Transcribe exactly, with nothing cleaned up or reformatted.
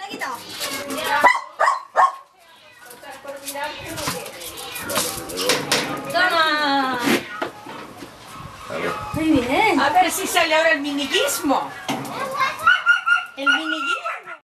¡Toma! Muy bien. A ver si sale ahora el miniquismo. El miniquismo.